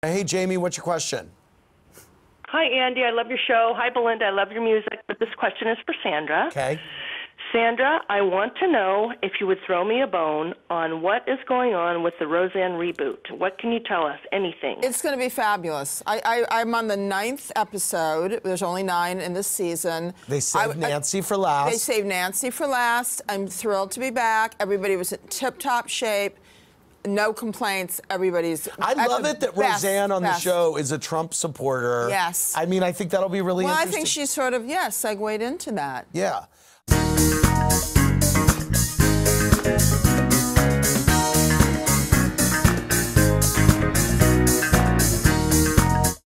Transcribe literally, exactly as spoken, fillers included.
Hey, Jamie, what's your question? Hi, Andy. I love your show. Hi, Belinda. I love your music. But this question is for Sandra. Okay. Sandra, I want to know if you would throw me a bone on what is going on with the Roseanne reboot. What can you tell us? Anything? It's going to be fabulous. I, I, I'm on the ninth episode. There's only nine in this season. They saved I, Nancy I, for last. They saved Nancy for last. I'm thrilled to be back. Everybody was in tip-top shape. No complaints. Everybody's. I love it that best, Roseanne on best. the show is a Trump supporter. Yes. I mean, I think that'll be really well, interesting. Well, I think she's sort of, yeah, segued into that. Yeah.